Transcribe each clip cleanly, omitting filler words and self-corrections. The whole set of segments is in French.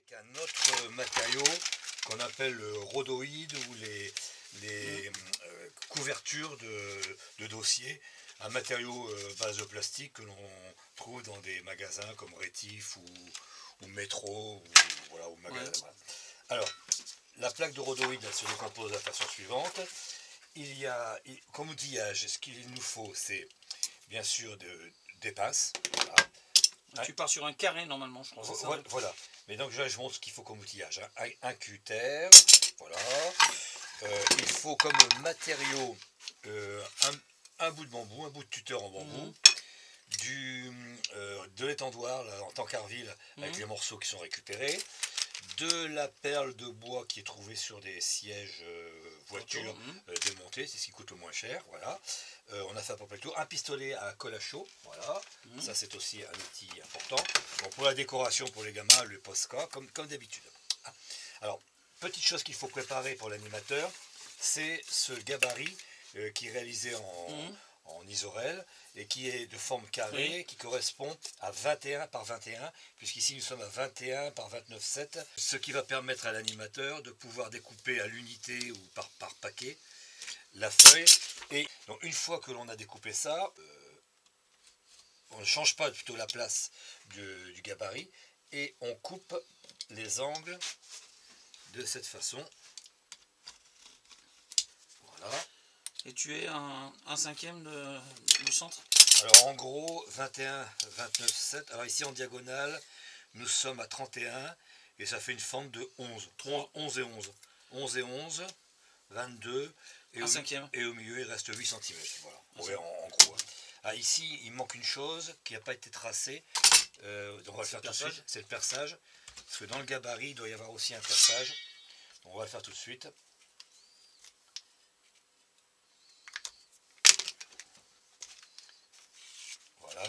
avec un autre matériau qu'on appelle le rhodoïde ou les couvertures de dossier, un matériau base de plastique que l'on trouve dans des magasins comme Rétif ou Métro ou, voilà, ou magasin. Ouais. Voilà. Alors, la plaque de rhodoïde elle se décompose de la façon suivante. Il y a, comme outillage, ce qu'il nous faut, c'est bien sûr des pinces. Voilà. Tu pars sur un carré normalement, je crois. C'est ça, Voilà, voilà. Mais donc je montre ce qu'il faut comme outillage. Un cutter, voilà. Il faut comme matériau un bout de bambou, un bout de tuteur en bambou, de l'étendoir en tancarville avec les morceaux qui sont récupérés, de la perle de bois qui est trouvée sur des sièges voitures démontés, c'est ce qui coûte le moins cher, voilà. On a fait à peu près le tour. Un pistolet à colle à chaud, voilà. Ça c'est aussi un outil important. Bon, pour la décoration pour les gamins, le Posca, comme d'habitude. Alors, petite chose qu'il faut préparer pour l'animateur, c'est ce gabarit qui est réalisé en isorel et qui est de forme carrée, qui correspond à 21 par 21, puisqu'ici nous sommes à 21 par 29,7, ce qui va permettre à l'animateur de pouvoir découper à l'unité ou par paquet la feuille. Et donc une fois que l'on a découpé ça, on ne change pas plutôt la place du gabarit et on coupe les angles de cette façon. Voilà. Et tu es un cinquième du centre? Alors en gros, 21, 29, 7. Alors ici en diagonale, nous sommes à 31 et ça fait une fente de 11. 11 et 11. 11 et 11, 22. Et au milieu, il reste 8 cm. Voilà. Ouais, en gros. Ah, ici, il manque une chose qui n'a pas été tracée. Donc on va le faire tout de suite. C'est le perçage. Parce que dans le gabarit, il doit y avoir aussi un perçage. Donc on va le faire tout de suite. Voilà.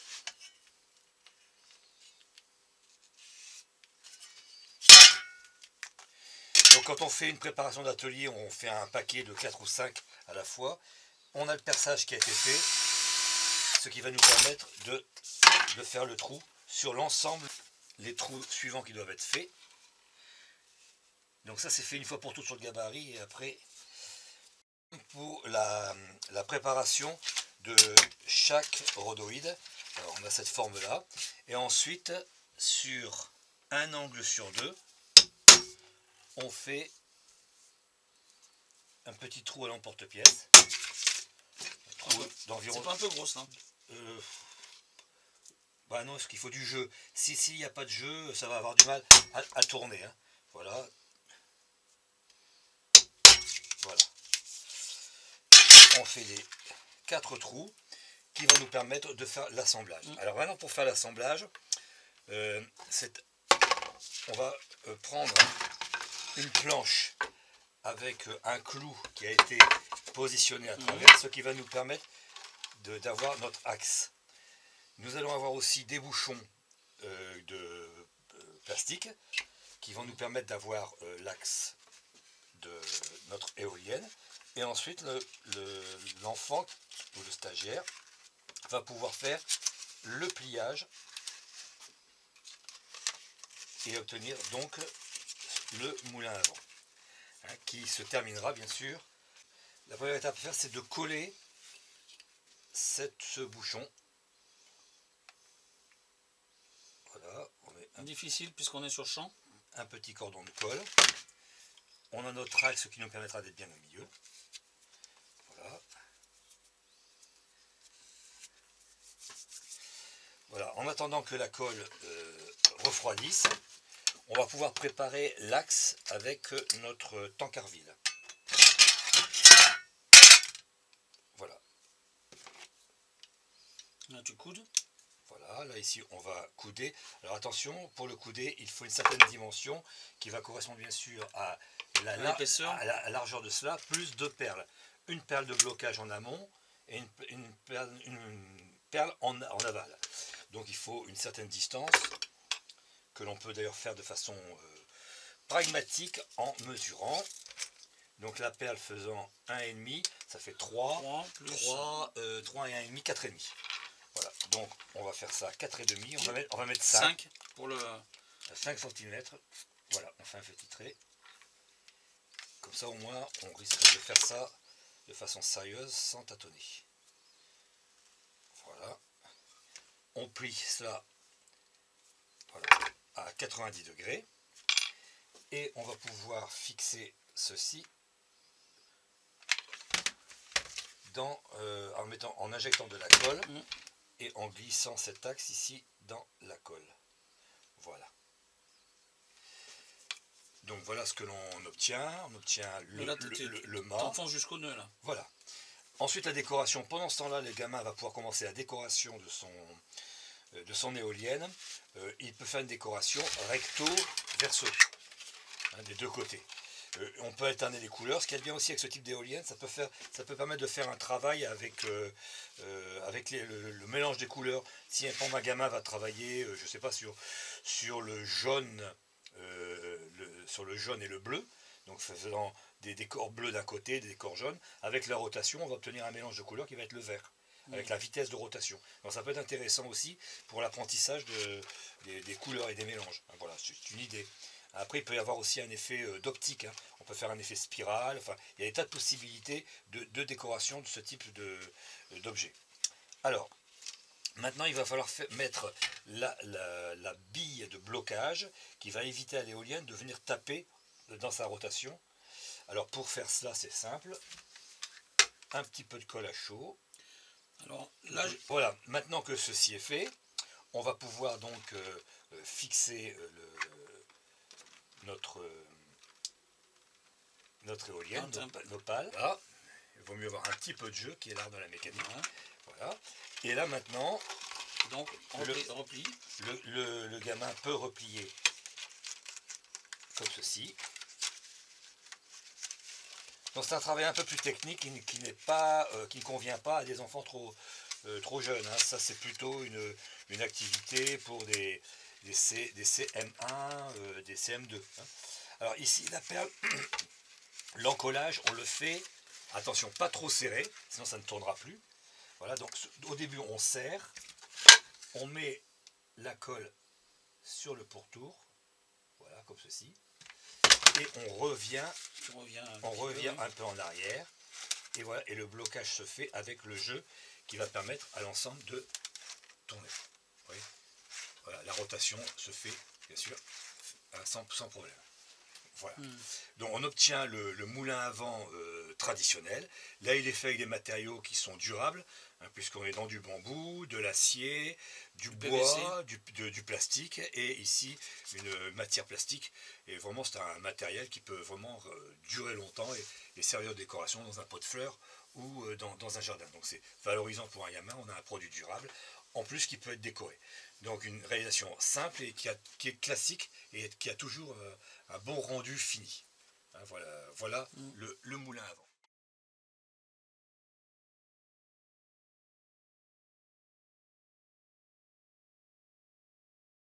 Donc quand on fait une préparation d'atelier, on fait un paquet de 4 ou 5 à la fois. On a le perçage qui a été fait, ce qui va nous permettre de faire le trou sur l'ensemble, les trous suivants qui doivent être faits. Donc ça c'est fait une fois pour toutes sur le gabarit et après pour la préparation de chaque rhodoïde. Alors on a cette forme là et ensuite sur un angle sur deux on fait un petit trou à l'emporte-pièce. D'environ. C'est pas un peu gros ça? Bah non, parce qu'il faut du jeu. S'il n'y a pas de jeu, ça va avoir du mal à tourner. Hein. Voilà. Voilà. On fait les 4 trous qui vont nous permettre de faire l'assemblage. Alors maintenant pour faire l'assemblage, on va prendre une planche avec un clou qui a été positionné à travers, ce qui va nous permettre d'avoir notre axe. Nous allons avoir aussi des bouchons de plastique qui vont nous permettre d'avoir l'axe de notre éolienne. Et ensuite, l'enfant ou le stagiaire va pouvoir faire le pliage et obtenir donc le moulin à vent, hein, qui se terminera bien sûr. La première étape à faire, c'est de coller ce bouchon. Voilà, on met difficile puisqu'on est sur champ. Un petit cordon de colle. On a notre axe qui nous permettra d'être bien au milieu. Voilà. Voilà. En attendant que la colle refroidisse, on va pouvoir préparer l'axe avec notre tancarville. Voilà. Là tu coudes. Voilà, là ici on va couder. Alors attention, pour le couder, il faut une certaine dimension qui va correspondre bien sûr à la largeur de cela, plus 2 perles. Une perle de blocage en amont et une perle en aval. Donc il faut une certaine distance que l'on peut d'ailleurs faire de façon pragmatique en mesurant. Donc la perle faisant 1,5, ça fait 3 et 1,5, 4,5. Voilà, donc on va faire ça 4,5, on va mettre 5. Pour le... à 5 cm. Voilà, on fait un petit trait. Comme ça au moins on risque de faire ça de façon sérieuse sans tâtonner. Voilà. On plie cela, voilà, à 90 degrés. Et on va pouvoir fixer ceci en injectant de la colle et en glissant cet axe ici dans la colle. Voilà. Donc voilà ce que l'on obtient. On obtient le mât. T'enfonces jusqu'au nœud là. Voilà. Ensuite la décoration. Pendant ce temps-là, le gamin va pouvoir commencer la décoration de son éolienne. Il peut faire une décoration recto verso, hein, des deux côtés. On peut alterner les couleurs. Ce qui est bien aussi avec ce type d'éolienne, ça peut permettre de faire un travail avec le mélange des couleurs. Si un gamin va travailler, je sais pas, sur le jaune, sur le jaune et le bleu, donc faisant des décors bleus d'un côté, des décors jaunes, avec la rotation, on va obtenir un mélange de couleurs qui va être le vert, avec la vitesse de rotation. Donc ça peut être intéressant aussi pour l'apprentissage des couleurs et des mélanges. Voilà, c'est une idée. Après, il peut y avoir aussi un effet d'optique. Hein. On peut faire un effet spirale. Enfin, il y a des tas de possibilités de décoration de ce type d'objet. Alors, maintenant, il va falloir mettre la bille de blocage qui va éviter à l'éolienne de venir taper dans sa rotation. Alors, pour faire cela, c'est simple. Un petit peu de colle à chaud. Alors, là, voilà, maintenant que ceci est fait, on va pouvoir donc fixer notre éolienne, nos pales. Voilà. Il vaut mieux avoir un petit peu de jeu qui est l'art de la mécanique. Voilà. Et là maintenant, donc on replie. Le gamin peut replier comme ceci. Donc c'est un travail un peu plus technique qui ne convient pas à des enfants trop jeunes. Hein. Ça c'est plutôt une activité pour des CM1, des CM2. Hein. Alors ici, la perle, l'encollage, on le fait, attention, pas trop serré, sinon ça ne tournera plus. Voilà, donc au début, on serre, on met la colle sur le pourtour, voilà, comme ceci, et on revient un peu en arrière, et voilà, et le blocage se fait avec le jeu qui va permettre à l'ensemble de tourner. Vous voyez ? Voilà, la rotation se fait, bien sûr, sans problème. Voilà. Donc on obtient le moulin à vent traditionnel. Là, il est fait avec des matériaux qui sont durables, hein, puisqu'on est dans du bambou, de l'acier, du bois, du plastique, et ici, une matière plastique. Et vraiment, c'est un matériel qui peut vraiment durer longtemps et servir de décoration dans un pot de fleurs ou dans un jardin. Donc c'est valorisant pour un gamin, on a un produit durable, en plus qui peut être décoré. Donc une réalisation simple et qui est classique et qui a toujours un bon rendu fini. Hein, voilà le moulin à vent.